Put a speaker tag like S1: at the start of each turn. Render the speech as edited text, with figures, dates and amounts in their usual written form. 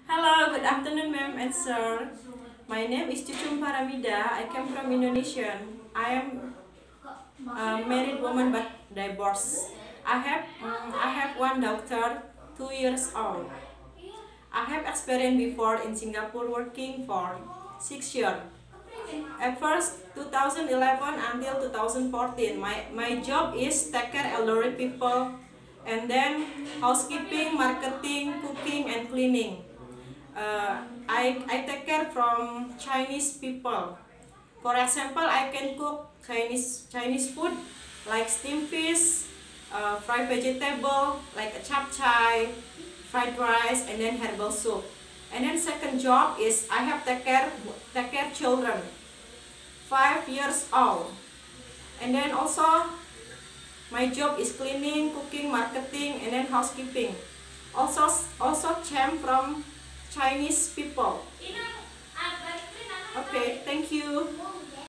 S1: Hello, good afternoon, ma'am and sir. My name is Cucum Paramida. I came from Indonesia. I am a married woman but divorced. I have one daughter, 2 years old. I have experience before in Singapore working for 6 years. At first, 2011 until 2014, my job is take care elderly people, and then housekeeping, marketing, cooking, and cleaning. I take care from Chinese people. For example, I can cook Chinese food like steamed fish, fried vegetable like a chap chai, fried rice, and then herbal soup. And then second job is I have take care children, 5 years old. And then also my job is cleaning, cooking, marketing, and then housekeeping. Also came from Chinese people. Okay, thank you.